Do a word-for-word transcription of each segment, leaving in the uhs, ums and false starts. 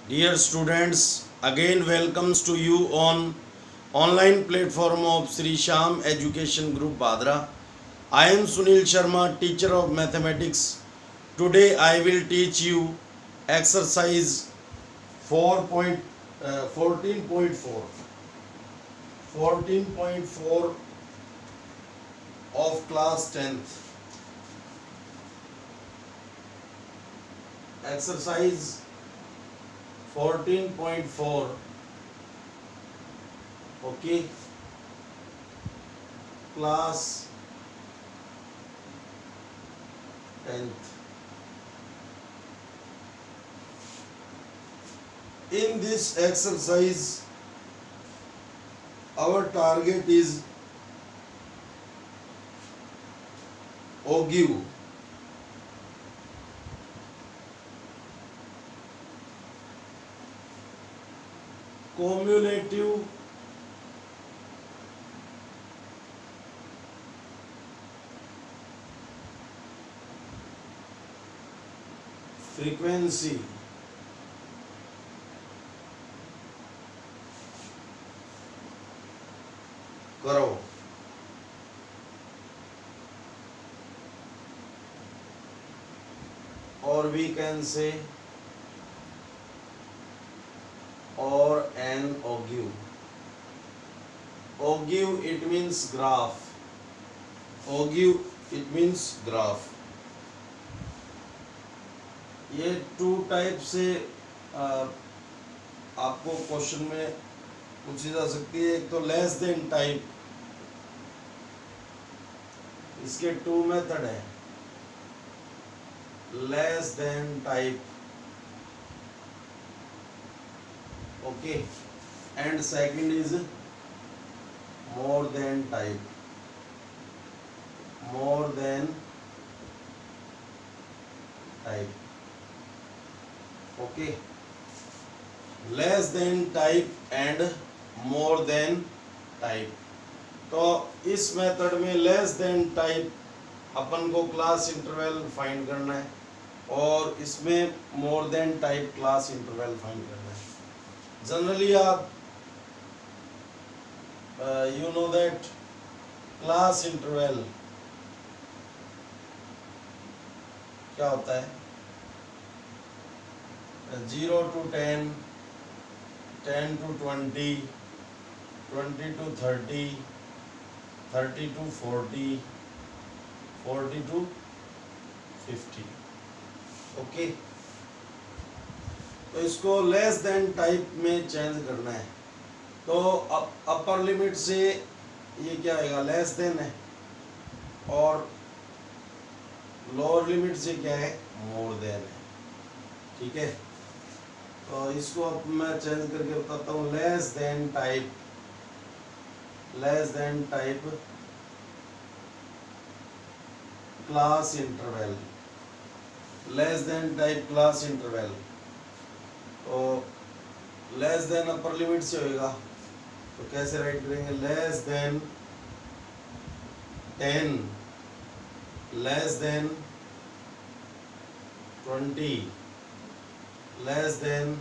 Dear students, again welcomes to you on online platform of Sri Sham Education Group Badra. I am Sunil Sharma, teacher of mathematics. Today I will teach you exercise four point fourteen point four. fourteen point four of class tenth. Exercise fourteen point four. Okay, class tenth. In this exercise, our target is ogive. Cumulative frequency करो. Or we can say or an ogive. Ogive it means graph. Ogive it means graph. ये two type से आ, आपको question में पूछी जा सकती है. एक तो लेस देन टाइप, इसके टू मेथड है. Less than type, okay, and second is more than type. More than type, okay. Less than type and more than type. तो इस मेथड में लेस देन टाइप अपन को क्लास इंटरवल फाइंड करना है, और इसमें more than type class interval find करना है. जनरली आप you know that class interval क्या होता है. Zero to ten, ten to twenty, twenty to thirty, thirty to forty, forty to fifty. Okay, तो इसको लेस देन टाइप में change करना है. तो अपर लिमिट से ये क्या आएगा, लेस देन है, और लोअर लिमिट से क्या है, मोर देन है. ठीक है, तो इसको अब मैं चेंज करके बताता हूँ. Less than type, less than type class interval, less than type class interval. तो लेस देन अपर लिमिट से होएगा, तो कैसे राइट करेंगे. Less than ten, less than twenty, less than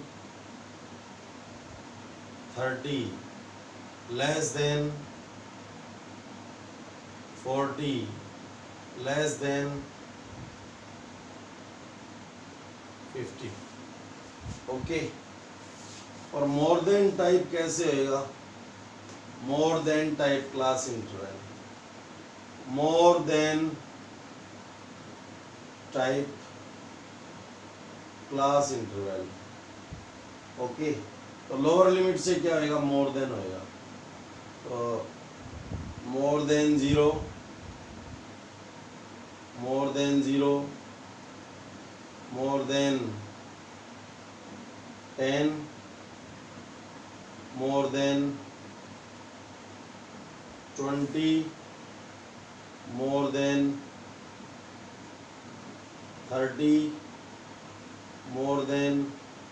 thirty, less than forty, less than fifty. Okay, और more than type कैसे होएगा. More than type class interval, more than type class interval. Okay, तो lower limit से क्या होएगा, more than होएगा. तो more than zero, more than zero, more than ten, more than twenty, more than thirty, more than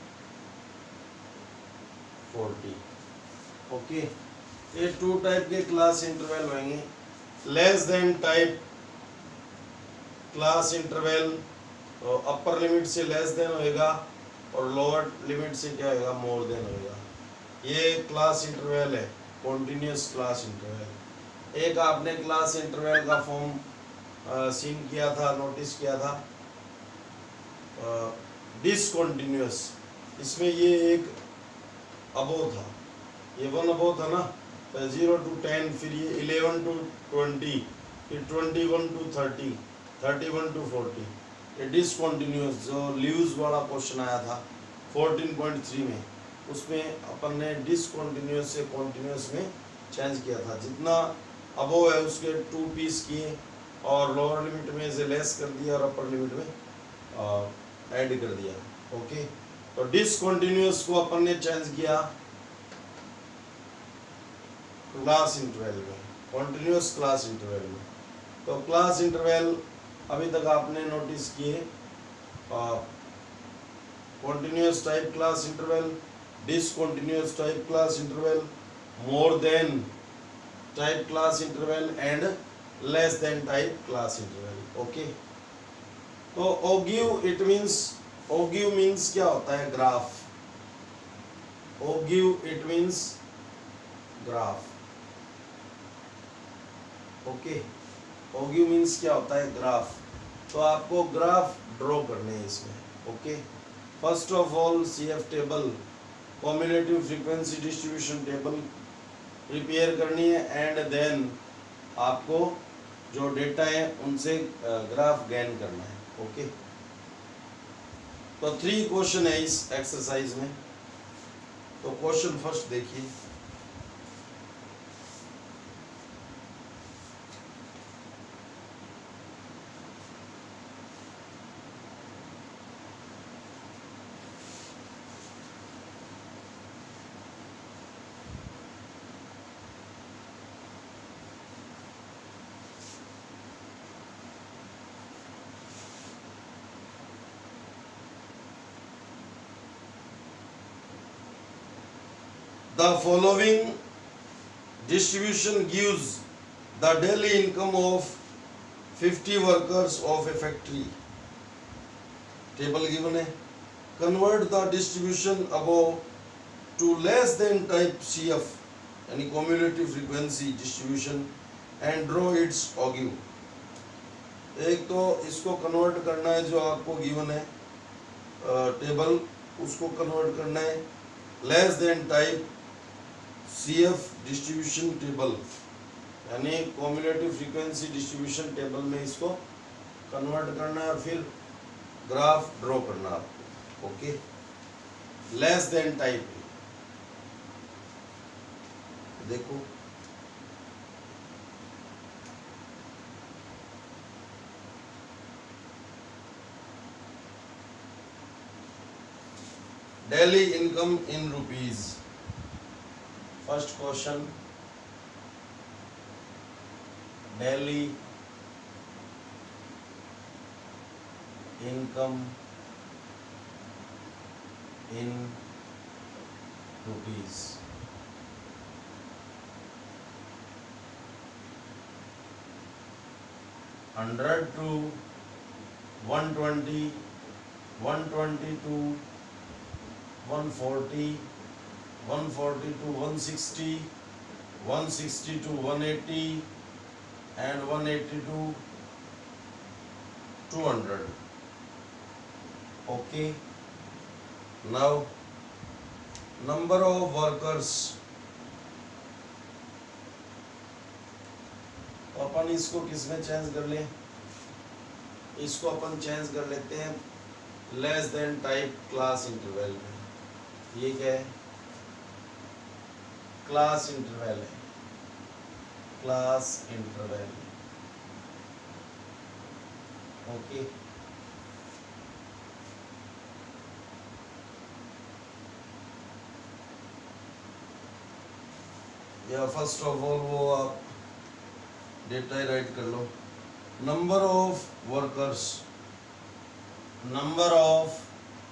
forty. Okay, ये two type के class interval होंगे. Less than type class interval, तो upper limit से less than होएगा, और lower limit से क्या होगा, मोर देन होगा। ये क्लास इंटरवल है, कॉन्टिन्यूस क्लास इंटरवल। एक आपने क्लास इंटरवल का फॉर्म सीन किया था, नोटिस किया था, डिसकॉन्टिन्यूस। इसमें ये एक अबो था, ये वन अबो था ना, जीरो टू टेन, फिर ये इलेवन टू ट्वेंटी, फिर twenty one to thirty, thirty one to forty. ये डिसकॉन्टिन्यूस जो ल्यूज वाला क्वेश्चन आया था फोर्टीन पॉइंट थ्री में, उसमें अपन ने डिसकॉन्टिन्यूस से कॉन्टिन्यूस में चेंज किया था। जितना अबो है उसके टू पीस किए और लोअर लिमिट में से लेस कर दिया और अपर लिमिट में ऐड कर दिया। ओके, तो डिसकॉन्टिन्यूस को अपन ने चेंज किया क्लास इंटरवल में, कॉन्टिन्यूस क्लास इंटरवल में। तो क्लास इंटरवल अभी तक आपने नोटिस किए, continuous type class interval, discontinuous type class interval, more than type class interval and less than type class interval. Okay, तो ogive it means, ogive means क्या होता है, graph. Ogive it means graph. Okay, ogive means क्या होता है, graph. तो आपको graph draw करने हैं इसमें। Okay, first of all C F table, cumulative frequency distribution table prepare करनी है एंड देन आपको जो डेटा है उनसे ग्राफ गेन करना है। ओके, तो थ्री क्वेश्चन है इस एक्सरसाइज में। तो क्वेश्चन फर्स्ट देखिए, the following distribution gives the daily income of fifty workers of a factory. Table given है, convert the distribution above to less than type C F यानी cumulative frequency distribution and draw its ogive। एक तो इसको convert करना है, जो आपको given है टेबल, उसको कन्वर्ट करना है less than type C F distribution table यानी कॉम्युलेटिव फ्रीक्वेंसी डिस्ट्रीब्यूशन टेबल में इसको कन्वर्ट करना है और फिर ग्राफ ड्रॉ करना आपको। ओके, लेस देन टाइप देखो, daily income in rupees. First question, daily income in rupees. Hundred to one twenty, one twenty to one forty, one forty to one sixty, one sixty to one eighty and one eighty to two hundred. Okay, now number of workers, तो अपन इसको किस में change कर लें, इसको अपन change कर लेते हैं less than type class interval में। ये क्या है, क्लास इंटरवल है, क्लास इंटरवल। ओके, या फर्स्ट ऑफ ऑल वो आप डेटा राइट कर लो, number of workers, number of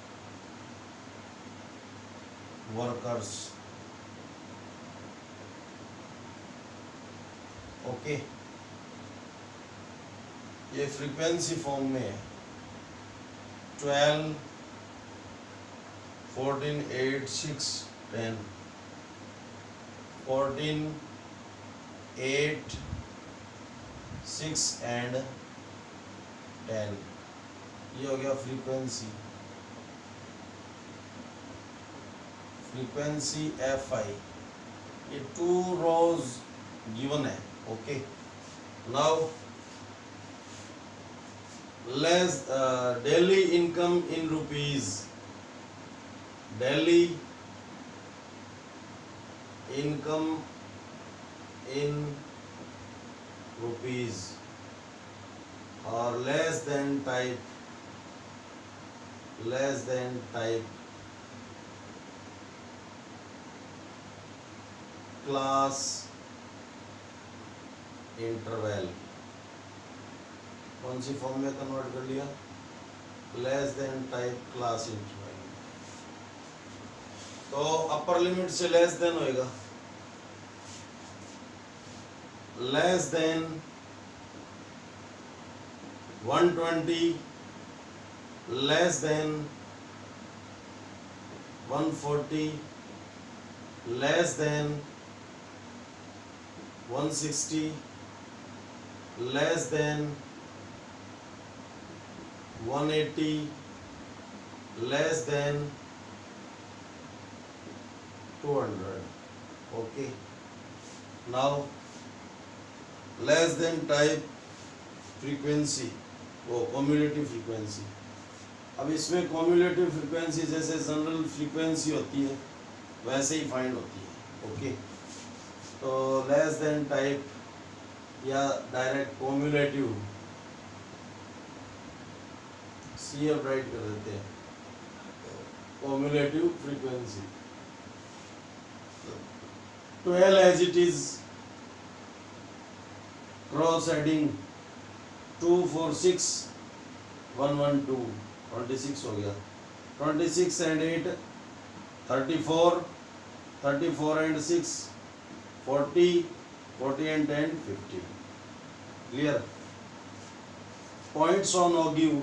workers. Okay, ये फ्रीक्वेंसी फॉर्म में है, twelve fourteen eight six ten, fourteen eight six and ten, ये हो गया फ्रीक्वेंसी। फ्रीक्वेंसी एफ आई, ये टू रोज गिवन है। Okay, now less daily income in rupees, daily income in rupees और less than type, less than type class interval, कौन सी form में convert कर लिया, less than type class interval. तो upper limit से less than होएगा, less than one twenty, less than one forty, less than one sixty, less than one eighty, less than two hundred. Okay, now less than type frequency, वो cumulative frequency. अब इसमें cumulative frequency जैसे general frequency होती है वैसे ही find होती है। ओके, तो लेस देन टाइप या direct cumulative C F write कर देते हैं, cumulative frequency twelve as it is, cross heading two four six one one two, twenty six हो गया, twenty six and eight thirty four, thirty four and six forty, forty and ten fifty. Clear? Points on ogive,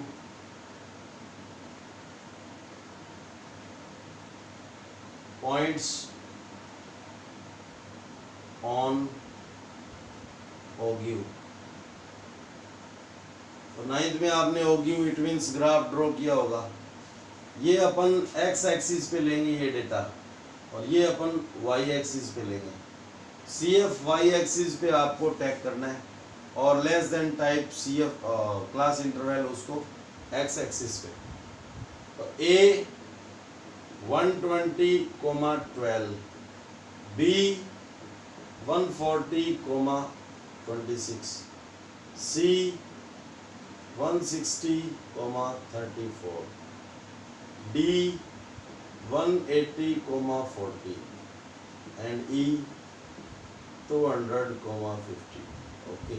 points on ogive. तो ninth में आपने ogive it means graph draw किया होगा। ये अपन x axis पे लेंगे ये डेटा, और ये अपन वाई एक्सिस पे लेंगे। सी एफ वाई एक्सिस पे आपको टैग करना है, और less than type C F class interval उसको एक्स एक्सिस पे। तो A one twenty comma twelve, B one forty comma twenty six, C one sixty comma thirty four, D one eighty comma forty and E two hundred comma fifty. Okay,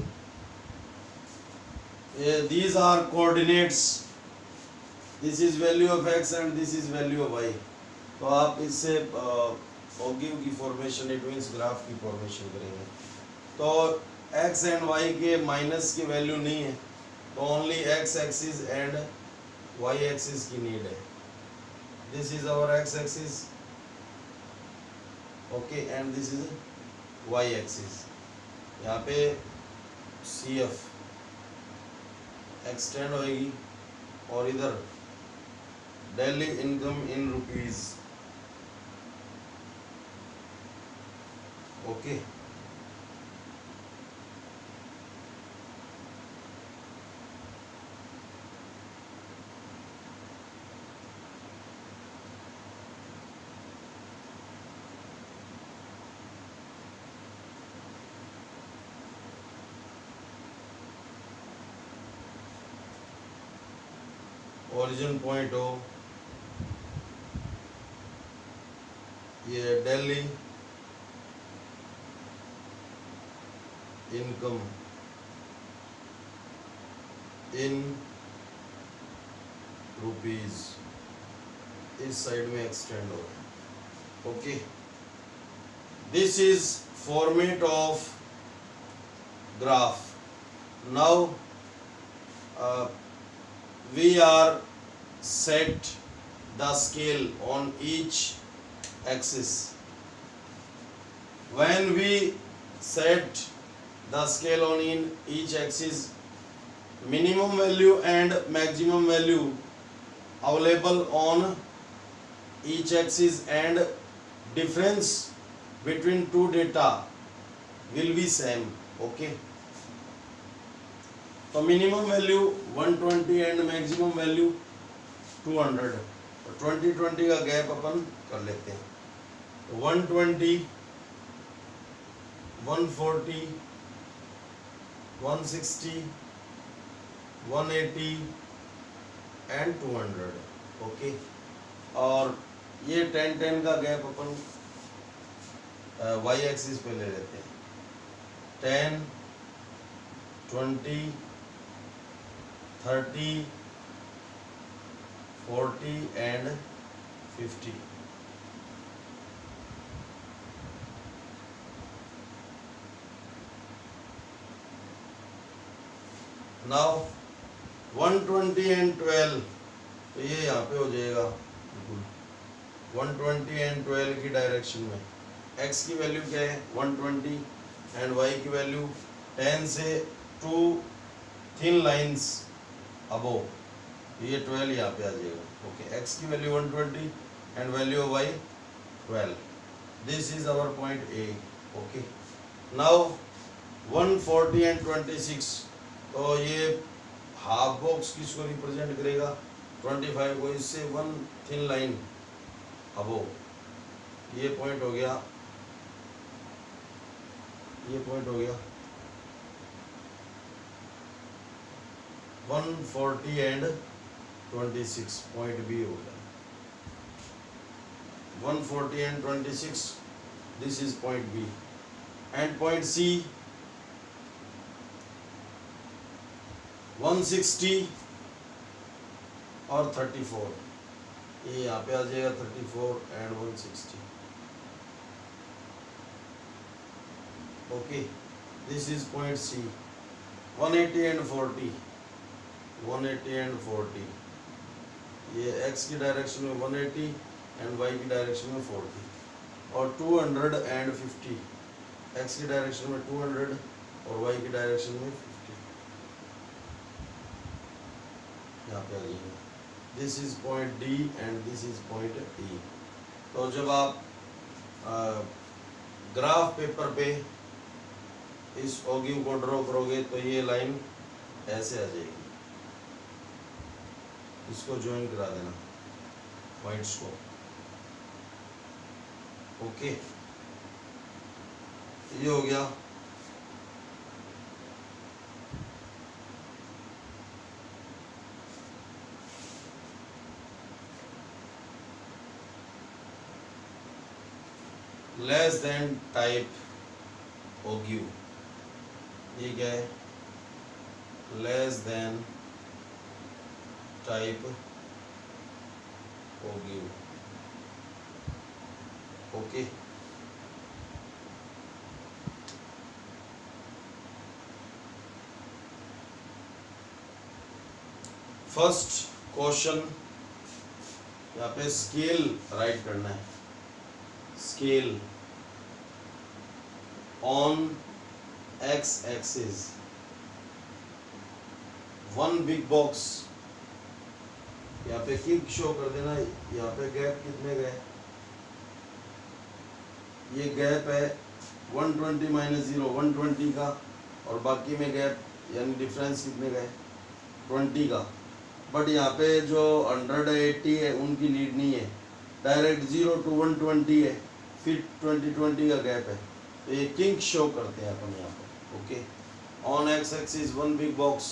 uh, these are coordinates, this is value of x and this is value of y। तो आप इससे ogive की formation it means graph की formation करेंगे। तो x and y के minus की value नहीं है, तो only x axis and y axis की नीड है। This is our x axis, okay, and this is y axis. यहाँ पे सी एफ एक्सटेंड होएगी, और इधर daily income in rupees. Okay, origin point हो, ये दिल्ली इनकम इन रुपीज इस साइड में एक्सटेंड हो रहा है। Okay, this is format of graph. Now we are set the scale on each axis. When we set the scale on in each axis, minimum value and maximum value available on each axis and difference between two data will be same. Okay, तो minimum value one twenty and maximum value two hundred, तो twenty twenty का gap अपन कर लेते हैं। One twenty, one forty, one sixty, one eighty and two hundred. Okay, और ये ten ten का गैप अपन वाई एक्सिस पे ले लेते हैं। Ten, twenty, thirty, forty and fifty. Now one twenty and twelve, तो ये यहाँ पे हो जाएगा बिल्कुल वन ट्वेंटी एंड ट्वेल्व की डायरेक्शन में। x की वैल्यू क्या है वन ट्वेंटी एंड y की वैल्यू टेन से टू थिन लाइंस अबोव, ये ट्वेल्व यहाँ पे आ जाएगा। ओके, x की value one twenty and value of y twelve. This is our point A. Okay, now one forty and twenty six, तो ये हाफ बॉक्स किसको रिप्रेजेंट करेगा ट्वेंटी फाइव को, इससे वन थिन लाइन अबोव, ये point हो गया, ये पॉइंट हो गया one forty and twenty six, point B हो गया one forty and twenty six, this is point B. And point C one sixty और थर्टी फोर, ये यहाँ पे आ जाएगा thirty four and one sixty. Okay, this is point C. One eighty and forty, one eighty and forty, ये x की direction में one eighty and y की डायरेक्शन में फोर्टी, और two hundred and fifty, x की direction में two hundred और y की डायरेक्शन में फिफ्टी, यहाँ पे आ जाएगा। This is point D and this is point E। तो जब आप ग्राफ पेपर पे इस ओगिव को ड्रॉ करोगे तो ये लाइन ऐसे आ जाएगी, इसको ज्वाइन करा देना पॉइंट्स को। ओके, ये हो गया। लेस देन टाइप ओगिव, ये क्या है less than type ogive. Okay, first question, यहाँ पे स्केल राइट करना है। Scale on X axis, one big box, यहाँ पे किक शो कर देना। यहाँ पे गैप कितने गए, ये गैप है one twenty minus zero, one twenty का, और बाकी में गैप यानी डिफरेंस कितने गए ट्वेंटी का। बट यहाँ पे जो हंड्रेड एट्टी है उनकी लीड नहीं है, direct zero to one twenty है, फिर ट्वेंटी ट्वेंटी का गैप है, तो ये किंक शो करते हैं अपन यहाँ पे। Okay, on X axis one big box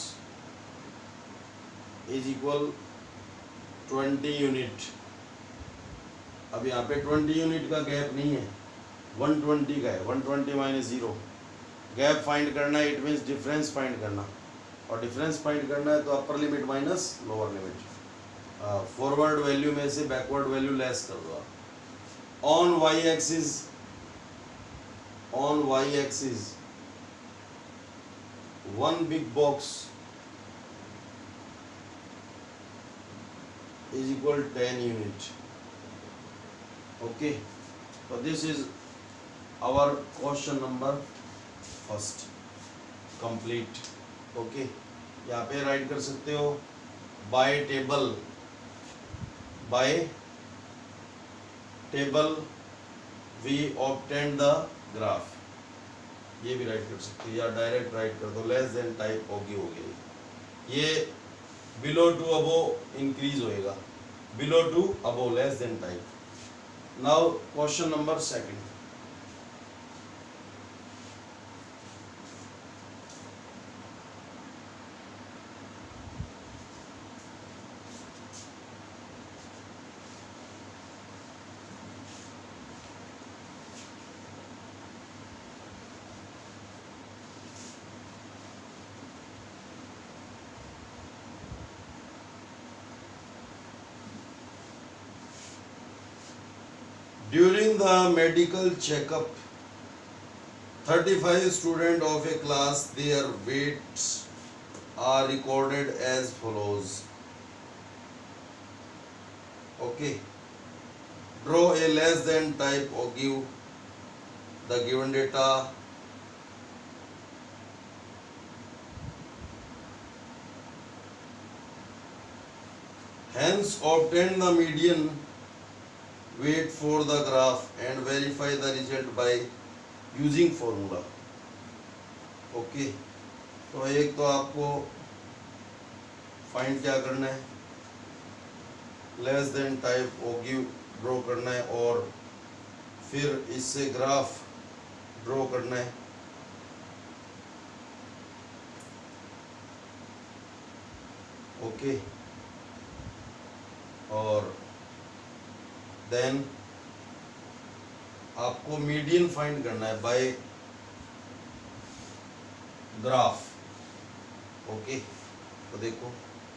is equal twenty unit. अब यहाँ पे ट्वेंटी यूनिट का गैप नहीं है, वन ट्वेंटी का है, one twenty minus zero. Gap find करना है, इट मीन्स डिफरेंस फाइंड करना, और डिफरेंस फाइंड करना है तो upper limit minus lower limit, forward value में से बैकवर्ड वैल्यू लेस कर दो। On Y axis, on Y axis one big box is equal ten unit. Okay, so this is our question number first complete. Okay, यहाँ पे right कर सकते हो by table, by table we obtain the graph, ये भी right कर सकते हो या डायरेक्ट राइट कर दो लेस देन टाइप होगी हो गई। ये बिलो टू अबो इंक्रीज होएगा, below to above less than type. Now question number second, during the medical checkup thirty-five students of a class, their weights are recorded as follows. Okay, draw a less than type or give the given data. Hence obtain the median weight for the graph and verify the result by using formula. Okay, तो एक तो आपको find क्या करना है, less than type ogive draw करना है और फिर इससे ग्राफ ड्रॉ करना है। ओके, और देन आपको मीडियन फाइंड करना है बाय ग्राफ। ओके, तो देखो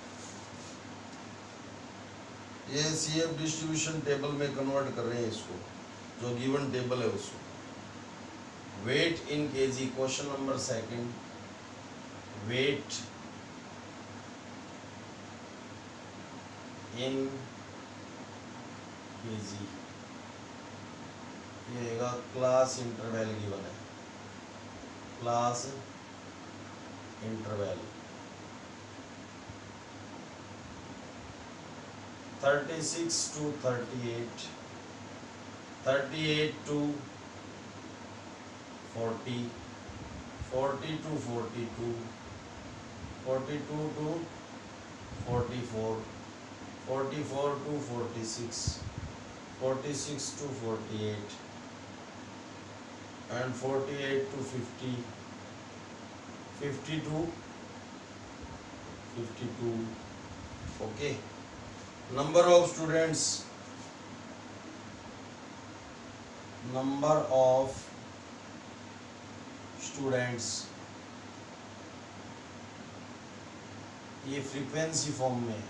ये सीएफ डिस्ट्रीब्यूशन टेबल में कन्वर्ट कर रहे हैं इसको, जो गिवन टेबल है उसको। Weight in KG, question number second, weight in KG, ये रहेगा क्लास इंटरवल गिवन है, class interval thirty six to thirty eight, thirty eight to forty, forty to forty to, forty two to forty four, forty four to forty six, forty six to forty-eight and forty-eight to fifty, fifty to fifty-two. Okay, number of students, number of students, ये frequency form में,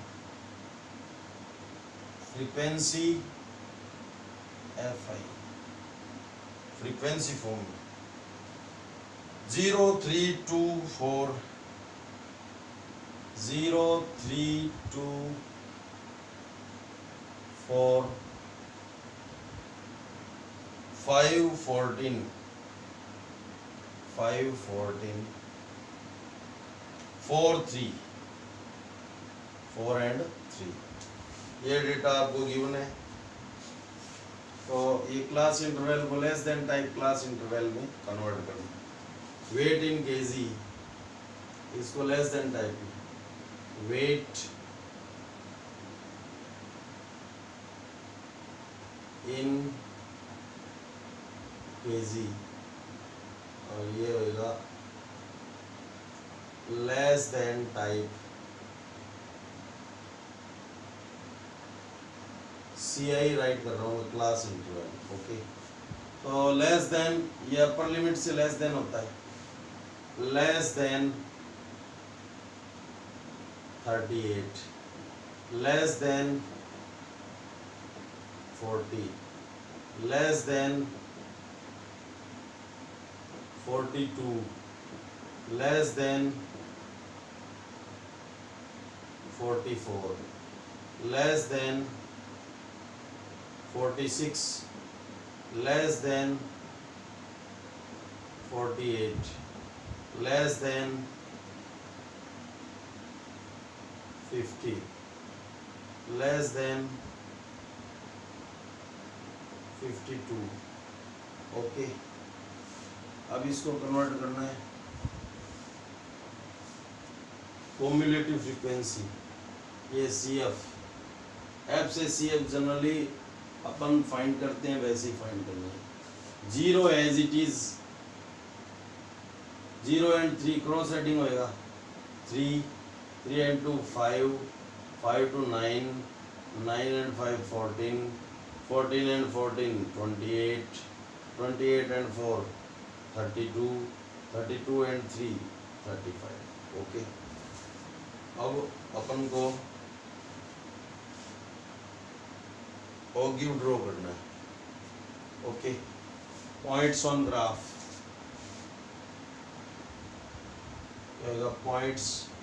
frequency F I, frequency form में zero three two four, zero three two four, five fourteen, five fourteen, four three, four and three, ये data आपको given है। तो ये class interval को less than type class interval में convert करना। Weight in KG, इसको लेस देन टाइप में वेट इन केजी, और ये होगा less than type C I write कर रहा हूँ क्लास इंटरवल। ओके, तो लेस देन, ये अपर लिमिट से लेस देन होता है, less than thirty eight, less than forty, less than forty two, less than forty four, less than forty-six, less than forty-eight, less than fifty, less than fifty-two। Okay, अब इसको convert करना है cumulative frequency, ये सी F, F से C F generally अपन find करते हैं, वैसे ही फाइंड करनी है। Zero as it is, zero and three cross heading होएगा, three, three and two five, five two nine, nine and five fourteen, fourteen and fourteen twenty eight, twenty eight and four thirty two, thirty two and three thirty five. Okay, अब अपन को ogive draw करना है। Okay, points on graph, क्या points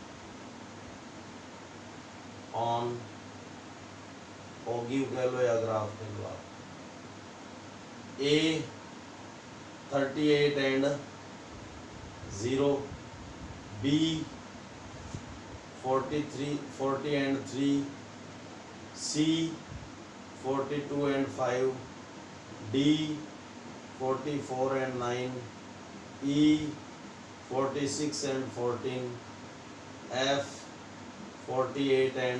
on ऑग्यू कह लो या graph कह लो आप। A thirty eight and zero, B forty three, forty and three, C forty two and five, D forty four and nine, E forty six and fourteen, F forty eight and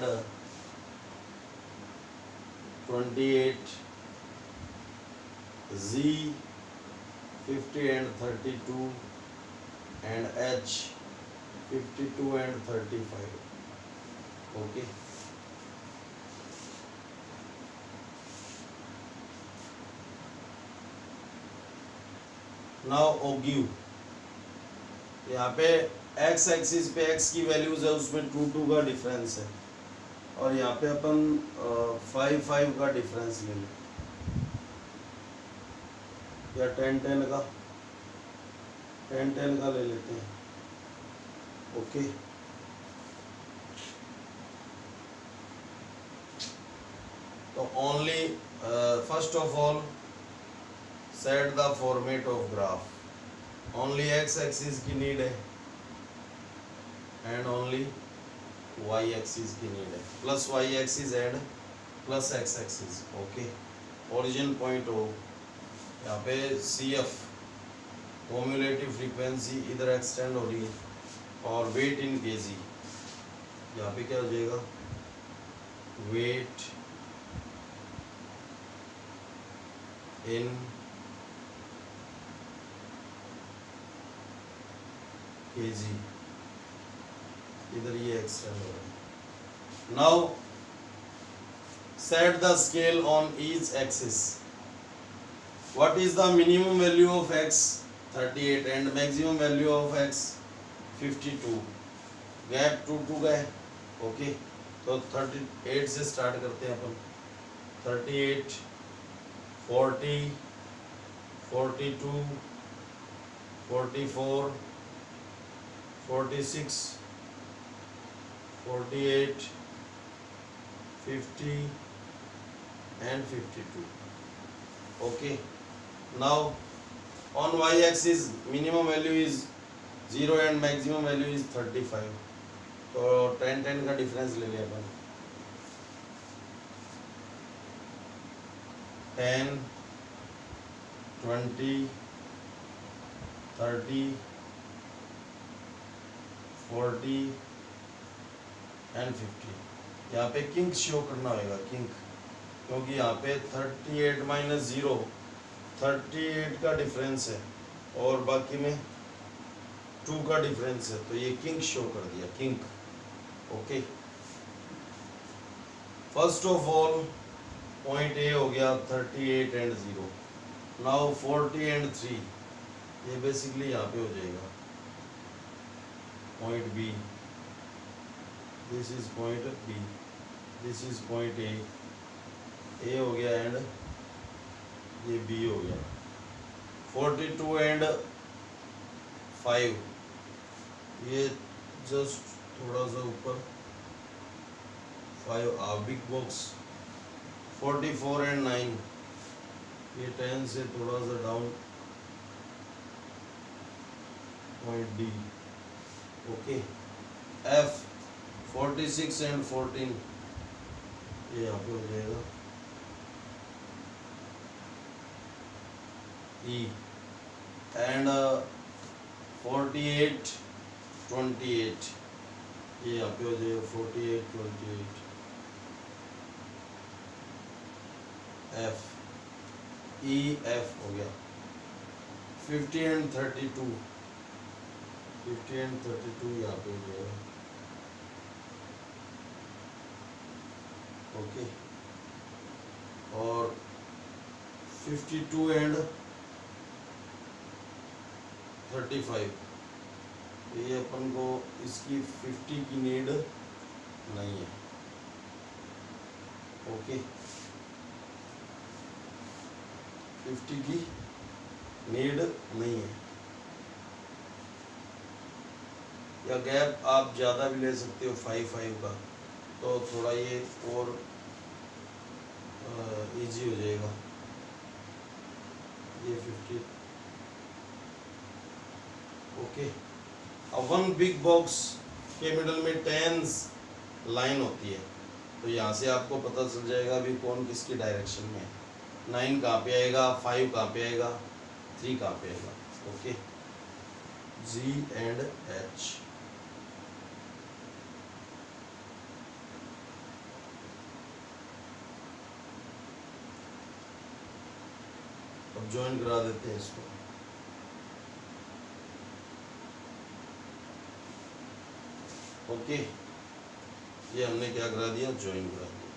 twenty eight, G fifty and thirty two and H fifty two and thirty five. Okay, now ogive, यहाँ पे X axis पे X की values है, उसमें to two का difference है, और यहाँ पे अपन फाइव फाइव का डिफरेंस ले लें, या टेन टेन का, टेन टेन का ले लेते हैं। ओके, तो only first of all set the format of graph, only X axis की नीड है एंड ओनली वाई एक्सिस की नीड है, plus Y axis and plus X axis. Okay, origin point हो, यहाँ पे सी एफ कम्युलेटिव फ्रीक्वेंसी इधर extend हो रही है, और वेट इन केजी, यहाँ पे क्या हो जाएगा, वेट इन केजी, इधर ये एक्सटेंड हो रहा है। Now set the scale on each axis, what is the minimum value of X thirty eight and maximum value of X fifty two, gap two two का है। ओके, तो thirty eight से start करते हैं अपन, thirty eight, forty, forty to, forty four, forty six, forty eight, fifty and fifty-two. Okay, now on y axis minimum value is zero and maximum value is thirty-five, तो ten ten का difference ले लिया अपन, ten, twenty, thirty, forty and fifty. यहाँ पे kink show करना होगा, kink, क्योंकि यहाँ पे thirty eight minus zero, thirty eight का डिफरेंस है और बाकी में टू का डिफरेंस है, तो ये किंक शो कर दिया, kink. Okay, first of all point A हो गया thirty eight and zero, now forty and three, ये बेसिकली यहाँ पे हो जाएगा point B, this is point B, this is point A, A हो गया एंड ये बी हो गया, फोर्टी टू एंड फाइव, ये जस्ट थोड़ा सा ऊपर फाइव आ big box forty four and nine, ये टेन से थोड़ा सा down point D. Okay, F forty six and fourteen, ये यहाँ पे हो जाएगा E, and forty eight twenty eight, ये यहाँ पे हो जाएगा forty eight twenty eight, F E F हो गया, fifty and thirty two, fifty and thirty two यहाँ पे हो जाएगा। ओके, और fifty two and thirty five, ये अपन को इसकी फिफ्टी की नीड नहीं है। ओके, फिफ्टी की नीड नहीं है, या गैप आप ज़्यादा भी ले सकते हो फाइव फाइव का, तो थोड़ा ये और इजी हो जाएगा। ये फिफ्टी। ओके, अब वन बिग बॉक्स के मिडल में टेंस लाइन होती है, तो यहाँ से आपको पता चल जाएगा अभी कौन किसकी डायरेक्शन में है। नाइन कहाँ पे आएगा, फाइव कहाँ पे आएगा, थ्री कहाँ पे आएगा। Okay, G and H. अब ज्वाइन करा देते हैं इसको। ओके, ये हमने क्या करा दिया, ज्वाइन करा दिया।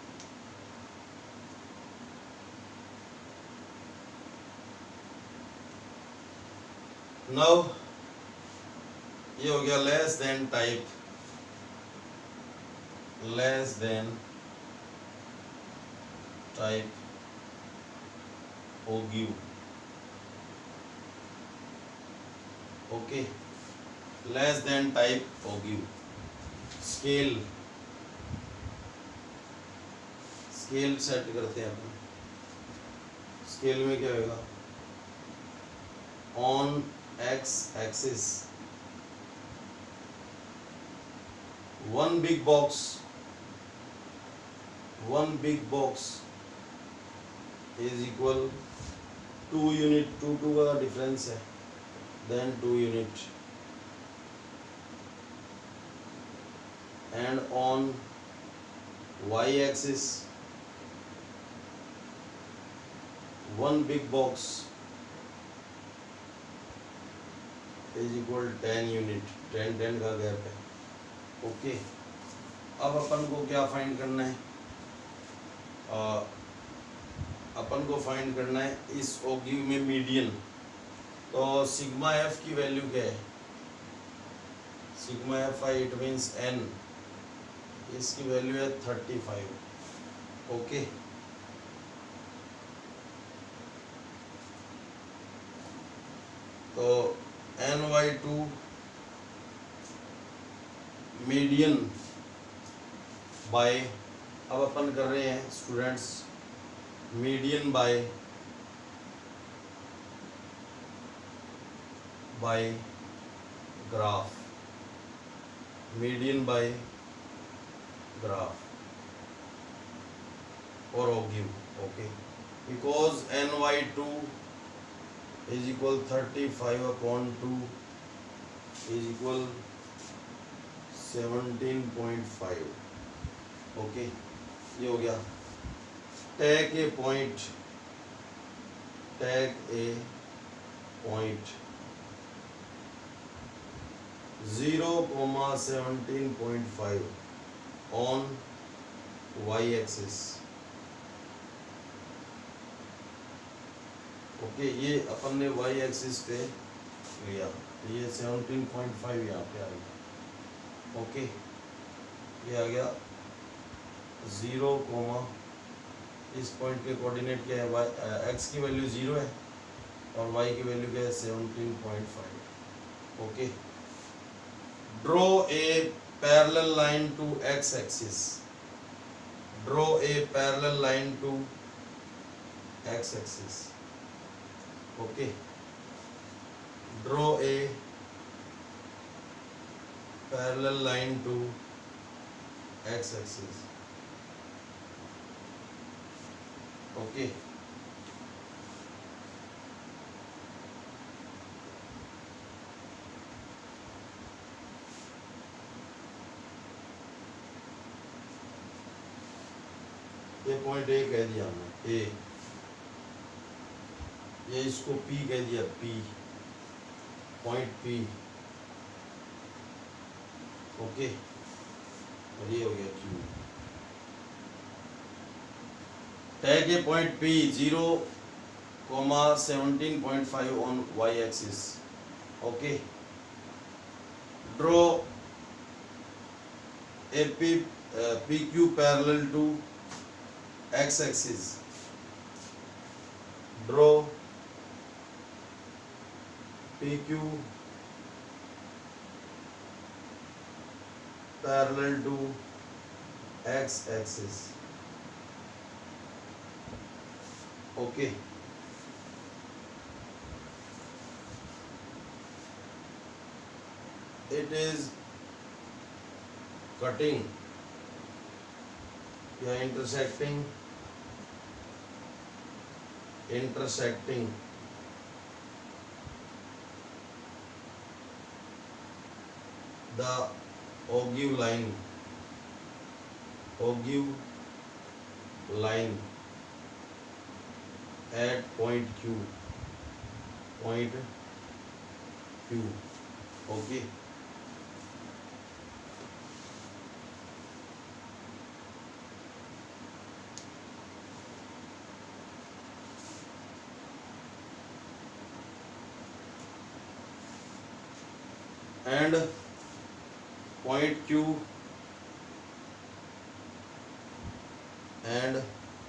नाउ ये हो गया less than type, less than type ogive. Okay, less than type ogive. Scale, scale set करते हैं अपन। स्केल में क्या होगा, on X axis one big box, one big box is equal two unit, two two का difference है, then two unit, and on Y axis one big box is equal ten unit, ten ten का gap है। Okay, अब अपन को क्या find करना है, आ, अपन को फाइंड करना है इस ओगिव में मीडियन। तो सिग्मा एफ की वैल्यू क्या है, sigma F I it means N, इसकी वैल्यू है थर्टी फाइव। ओके, तो N by two median by, अब अपन कर रहे हैं students median by by graph, median by graph और ogive. Okay, because N by two is equal thirty five upon two is equal seventeen point five. Okay, ये हो गया। Tag a point, tag a point zero comma seventeen point five on Y axis. Okay, ये अपन ने Y axis पे लिया, तो ये सेवनटीन पॉइंट फाइव यहाँ पे आ गया। ओके, ये आ गया ज़ीरो कोमा, इस पॉइंट के कोऑर्डिनेट क्या है, वाई एक्स की वैल्यू ज़ीरो है और वाई की वैल्यू क्या है, seventeen point five. Okay, draw a parallel line to X axis, draw a parallel line to X axis. Okay, draw a parallel line to X axis. Okay, ये point A कह दिया हमने, ए, ये इसको P कह दिया, पी, पॉइंट पी। ओके, और ये हो गया Q. Tag a point P zero comma seventeen point five on Y axis. Okay, draw a P P Q parallel to X axis. Draw P Q parallel to x axis. Okay, it is cutting या intersecting intersecting the ogive line ogive line at point Q, point Q. Okay, and point Q and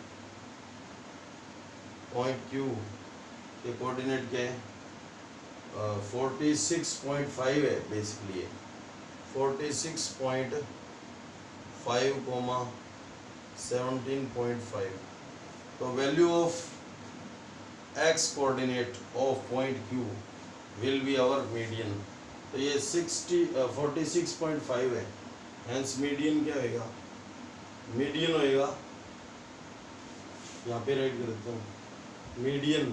point Q के coordinate क्या है? Forty six point five है basically, forty six point five comma seventeen point five. तो value of X coordinate of point Q will be our median. तो ये sixty forty six point five है, hence median क्या होएगा? Median होएगा, यहाँ पे राइट कर देता हूँ, मीडियन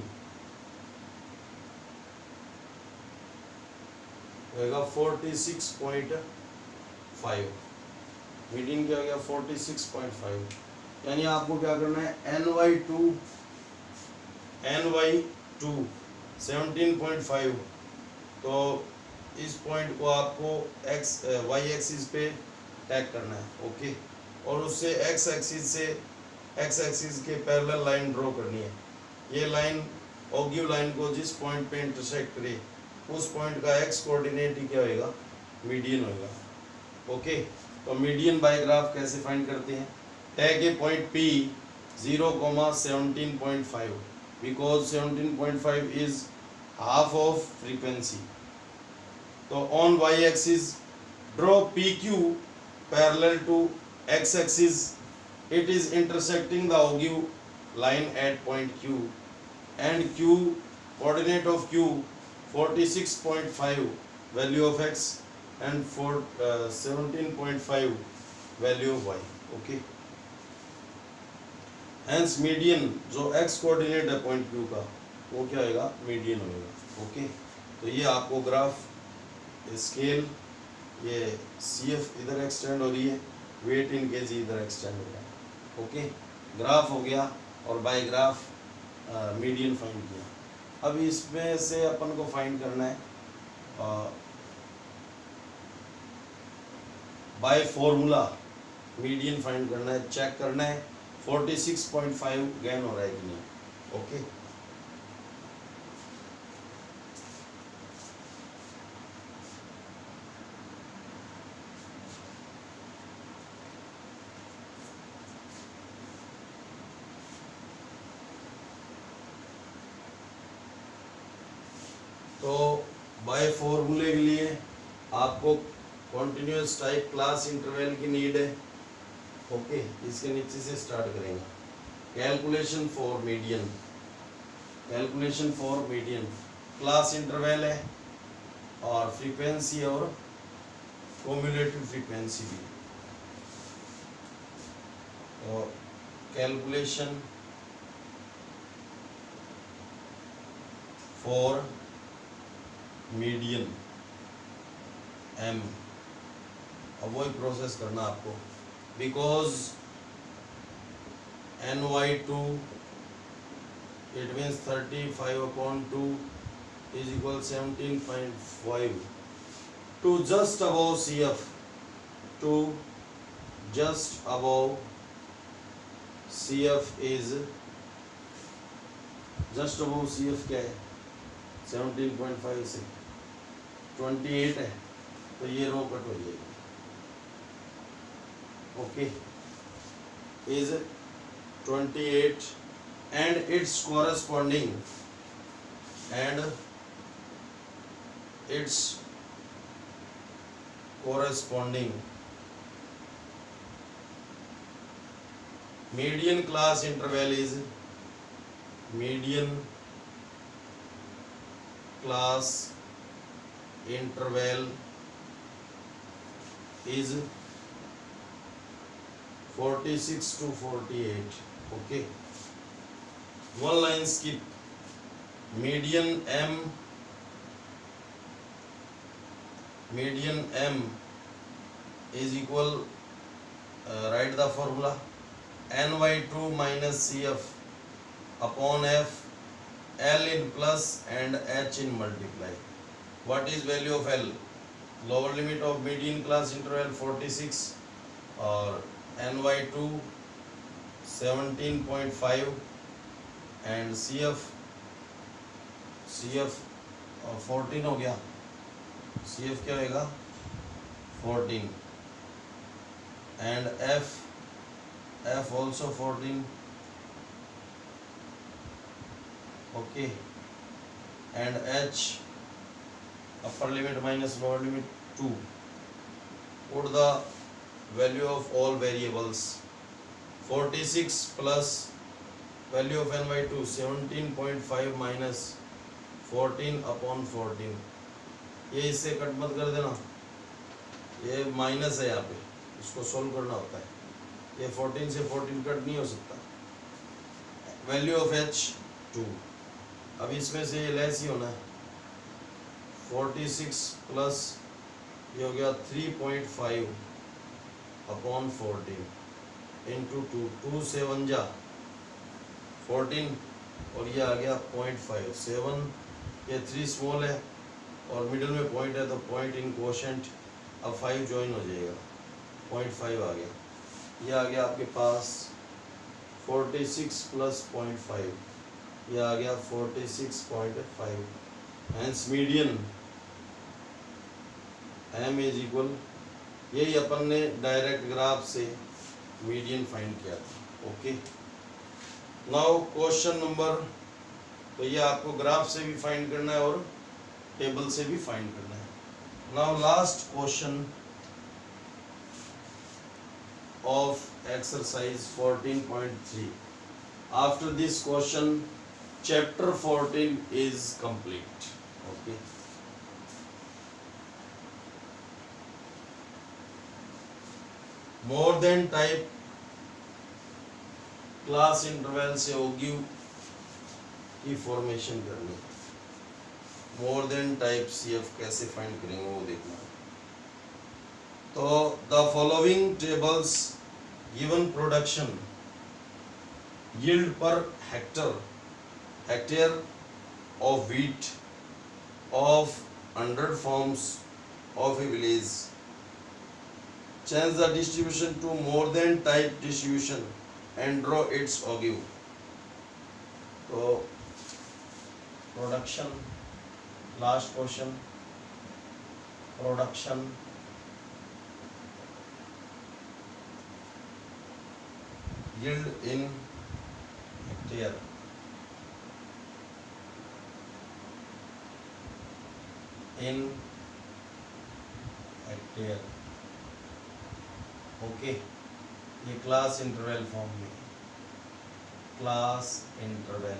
होएगा forty six point five. Median क्या हो गया? Forty six point five. यानी आपको क्या करना है? N by two N by two seventeen point five. तो इस पॉइंट को आपको एक्स वाई एक्सिस पे टैग करना है। ओके, और उससे एक्स एक्सिस से एक्स एक्सिस के पैरेलल लाइन ड्रॉ करनी है। ये लाइन ऑगिव लाइन को जिस पॉइंट पे इंटरसेक्ट करे उस पॉइंट का एक्स कोऑर्डिनेट ही क्या होएगा? मीडियन होएगा। ओके, तो मीडियन बाय ग्राफ कैसे फाइंड करते हैं? Tag a point P zero comma seventeen point five, because seventeen point five is half of frequency. तो on Y axis draw P Q parallel to X axis, it is intersecting the ogive line at point Q, and Q coordinate of Q forty-six point five value of x and for uh, seventeen point five value of y. Okay, hence median जो x coordinate है point Q का वो क्या होगा? Median होगा। Okay, तो ये आपको ग्राफ स्केल, ये सी एफ इधर एक्सटेंड हो रही है, वेट इन केजी इधर एक्सटेंड हो रहा है। ओके, ग्राफ हो गया और बाय ग्राफ मीडियन फाइंड किया। अब इसमें से अपन को फाइंड करना है बाय फॉर्मूला, मीडियन फाइंड करना है, चेक करना है forty six point five gain हो रहा है कि नहीं। ओके, तो बाय फॉर्मूले के लिए आपको कॉन्टिन्यूस टाइप क्लास इंटरवल की नीड है। ओके, इसके नीचे से स्टार्ट करेंगे। Calculation for median, calculation for median, class interval है और फ्रीक्वेंसी और कम्युलेटिव फ्रीक्वेंसी भी। तो कैलकुलेशन फॉर मीडियन एम, अब वही प्रोसेस करना आपको, because N by two it means thirty five upon two is equal seventeen point five to just above C F, to just above C F is, just above C F क्या है, seventeen point five से twenty eight है, तो ये row cut हो जाएगी। Okay, is twenty eight and its corresponding and its corresponding median class interval is, median class interval is forty-six to forty-eight. Okay, one line skip. Median m, median m is equal, uh, write the formula, n by two minus cf upon f, l in plus and h in multiply. What is value of l? Lower limit of median class interval forty-six और n by two seventeen point five and cf cf fourteen हो गया, cf क्या होगा fourteen and f f also fourteen. Okay, and h upper limit minus lower limit two. Put the value of all variables. forty-six plus value of n by two, seventeen point five minus fourteen upon fourteen. ये इससे cut मत कर देना, ये minus है यहाँ पे, इसको सोल्व करना होता है, ये fourteen से fourteen कट नहीं हो सकता। वैल्यू ऑफ h टू, अब इसमें से ये लेस ही होना है, forty-six प्लस ये हो गया three point five upon fourteen into two, two से वन जा fourteen और ये आ गया point five, सेवन, ये थ्री स्मॉल है और मिडिल में पॉइंट है तो पॉइंट इन कोशेंट, अब फाइव ज्वाइन हो जाएगा, point five आ गया, ये आ गया आपके पास forty-six प्लस point five, ये आ गया forty-six point five. Hence median m is equal, यही अपन ने डायरेक्ट ग्राफ से मीडियन फाइंड किया था। ओके, नाउ क्वेश्चन नंबर, तो ये आपको ग्राफ से भी फाइंड करना है और टेबल से भी फाइंड करना है। Now last question of exercise fourteen point three. After this question chapter fourteen is complete. Okay, more than type class interval से ओगिव की फॉर्मेशन करनी, मोर देन टाइप सीएफ कैसे फाइंड करेंगे वो देखना। तो the following tables given production yield per hectare hectare of wheat of one hundred farms of a village. Change the distribution to more than type distribution and draw its ogive. तो production, last question, production yield in hectare, in hectare. Okay, ये class interval form में, class interval.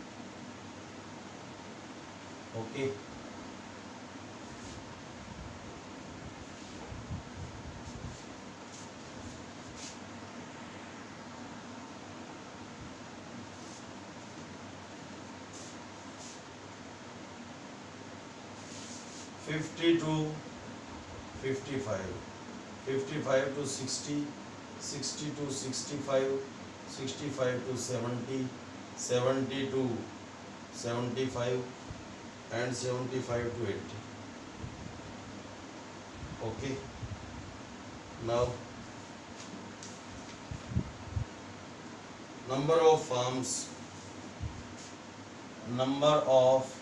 Okay, fifty to fifty five, fifty five to sixty, sixty to sixty five, sixty five to seventy, seventy to seventy five and seventy-five to eighty. Okay, now number of farms, number of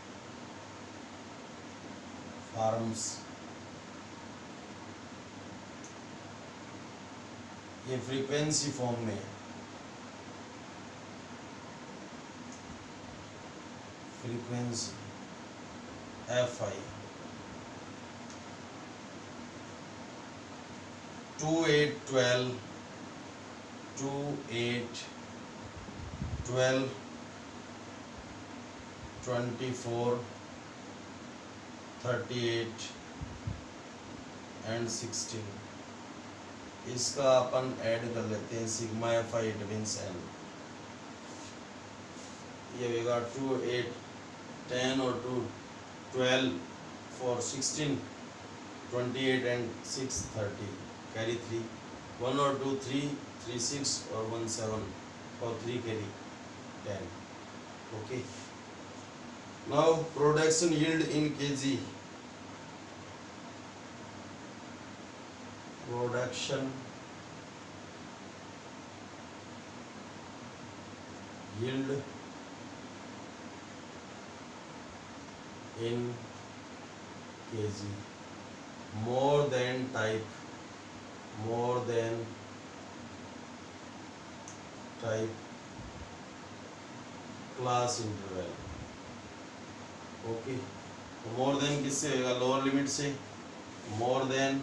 farms, ये frequency form में, frequency F I, two eight twelve, two eight twelve, twenty four, thirty eight and sixteen. इसका अपन add कर लेते हैं, sigma F I it means N. ये होगा two eight ten और two twelve for sixteen, twenty eight and six thirty, carry three, one और two three, three six और वन सेवन और three carry ten. Okay, now production yield in KG, production yield in kg, more than type, more than type, class interval। Okay, more than किससे होगा? Lower limit से। More than,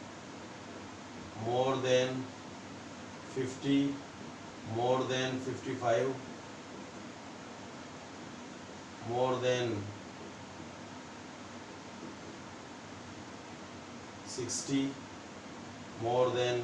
more than fifty, more than fifty five, more than sixty, more than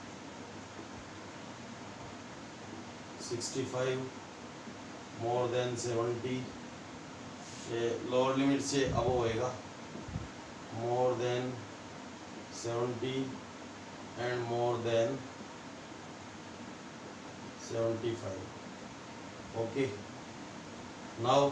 sixty five, more than seventy, ये lower limit से अब होएगा, more than seventy and more than seventy five. Okay, now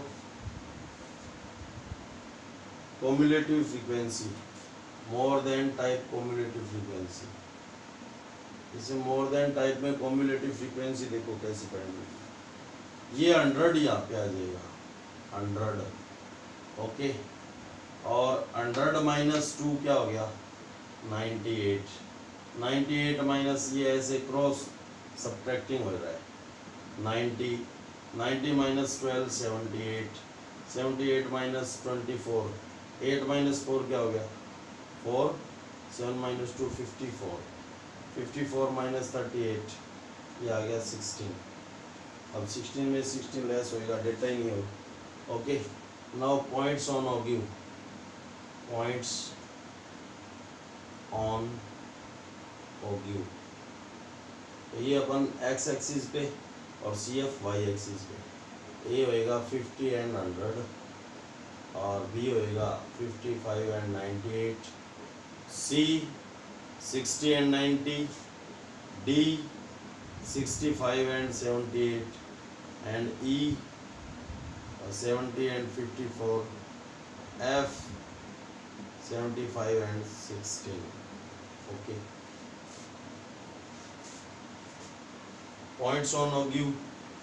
cumulative frequency, more than type cumulative frequency. इसे more than type में cumulative frequency देखो कैसे पढ़ेंगे। ये हंड्रेड यहाँ पे आ जाएगा, हंड्रेड। ओके, और हंड्रेड माइनस टू क्या हो गया? Ninety eight. Ninety eight minus ये ऐसे क्रॉस सब्ट्रैक्टिंग हो रहा है। Ninety, ninety minus twelve, seventy eight, seventy eight minus twenty four, eight minus four क्या हो गया? Four, seven minus two fifty four, fifty four minus thirty eight, ये आ गया सिक्सटीन। अब सिक्सटीन में सिक्सटीन लेस होएगा, डेटा ही नहीं होगा। Okay, now points on ogive, points on ऑगिव, ये अपन एक्स एक्सिस पे और सी एफ वाई एक्सिस पे। ए होएगा फिफ्टी एंड हंड्रेड, और बी होएगा fifty five and ninety eight, C sixty and ninety, D sixty five and seventy eight, and E seventy and fifty four, F seventy five and sixteen. Okay, points on ogive,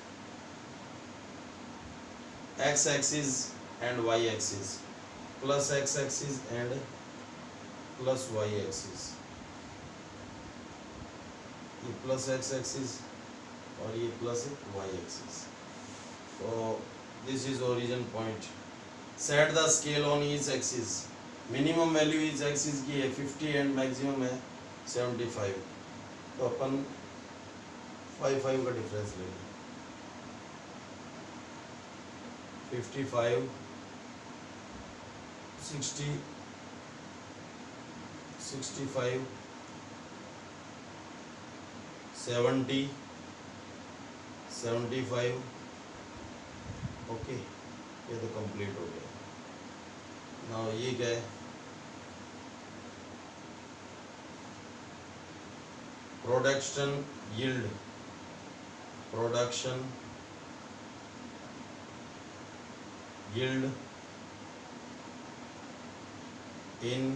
X axis and Y axis, plus X axis and plus Y axis. ये plus X axis और ये plus Y axis. तो this is origin point. Set the scale on each axis, minimum value each axis की है fifty and maximum है seventy five. तो अपन five five का डिफरेंस ले लें, fifty five, sixty, sixty five, seventy, seventy five. Okay, ये तो कंप्लीट हो गया। नाउ ये क्या है, production yield, production yield in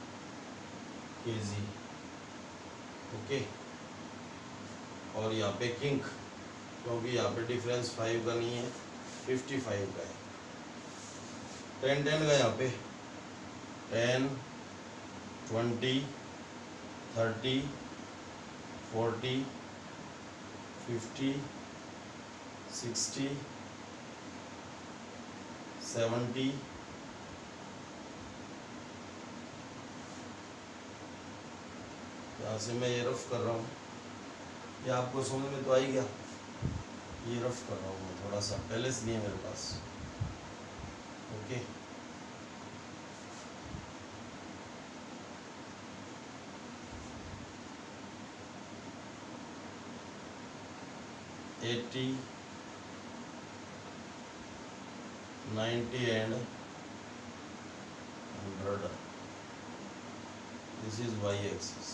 kg. Okay, और यहाँ पे किंक, क्योंकि यहाँ पे डिफरेंस फाइव का नहीं है, फिफ्टी फाइव का है। टेन टेन का यहाँ पे ten, twenty, thirty, forty, fifty, sixty, seventy, यहाँ से मैं ये रफ कर रहा हूँ, ये आपको समझ में तो आई गया। ये रफ कर रहा हूँ मैं थोड़ा सा, पहले से नहीं है मेरे पास। Okay, eighty, ninety and hundred. This is Y axis.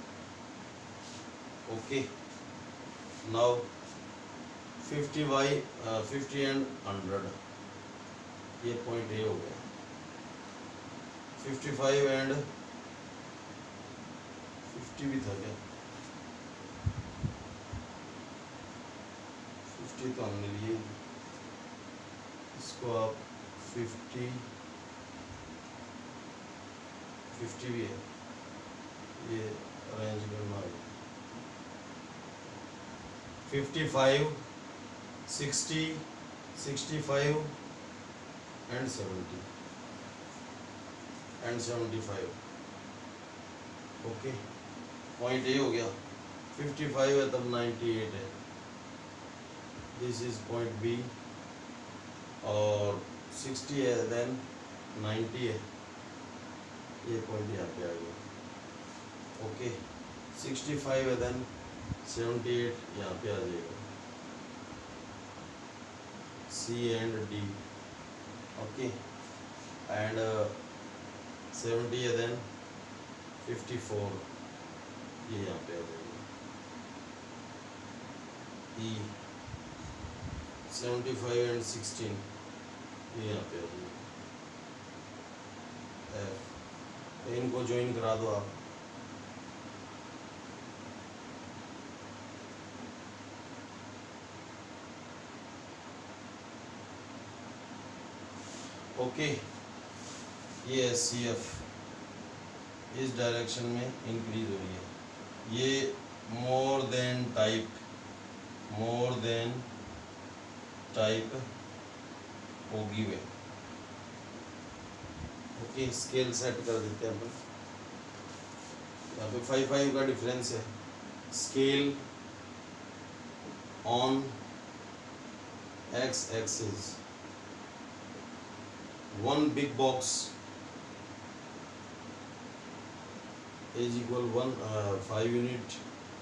Okay, now fifty Y, fifty and hundred, ये पॉइंट ए हो गया। फिफ्टी फाइव एंड फिफ्टी भी था क्या, फिफ्टी तो हमने लिए, इसको आप फिफ्टी, फिफ्टी भी है, ये अरेंज करना है। Fifty five, sixty, sixty five and seventy and seventy five. Okay, point A हो गया। फिफ्टी फाइव है तब नाइन्टी एट है, दिस इज पॉइंट बी, और सिक्सटी है देन नाइन्टी है, ये पॉइंट यहाँ पे आ गया। ओके, सिक्सटी फाइव है देन सेवेंटी एट यहाँ पे आ जाएगा, C and D. Okay, and seventy है देन फिफ्टी फोर, ये यहाँ पे आ जाएगा, E, seventy five and sixteen, ये यहाँ पे आ जाएगा, एफ। इनको ज्वाइन करा दो आप। ओके, ये है सी एफ, इस डायरेक्शन में इंक्रीज हो रही है, ये more than type, more than type होगी वे। ओके, स्केल सेट कर देते हैं अपन, यहाँ पे फाइव फाइव का डिफरेंस है। Scale on X axis, one big box is equal one uh, five unit,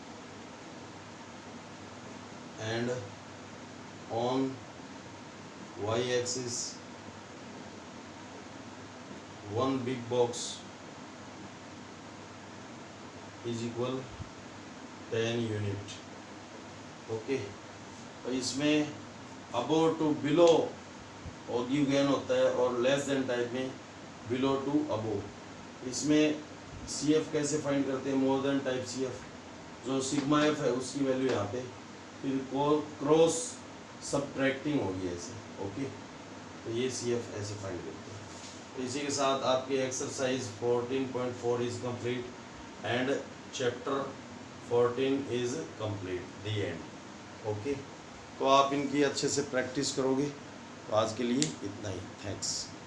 and on y axis one big box is equal ten unit. Okay, तो इसमें above to below ogive gain होता है, और less than type में below to above. इसमें C F कैसे find करते हैं, more than type C F, जो सिग्मा एफ है उसकी वैल्यू यहाँ पे, फिर को क्रॉस सबट्रैक्टिंग होगी ऐसे। ओके, तो ये सी एफ ऐसे फाइंड करते हैं। तो इसी के साथ आपकी exercise fourteen point four is complete and chapter fourteen is complete, the end. Okay, तो आप इनकी अच्छे से प्रैक्टिस करोगे। तो आज के लिए इतना ही, थैंक्स।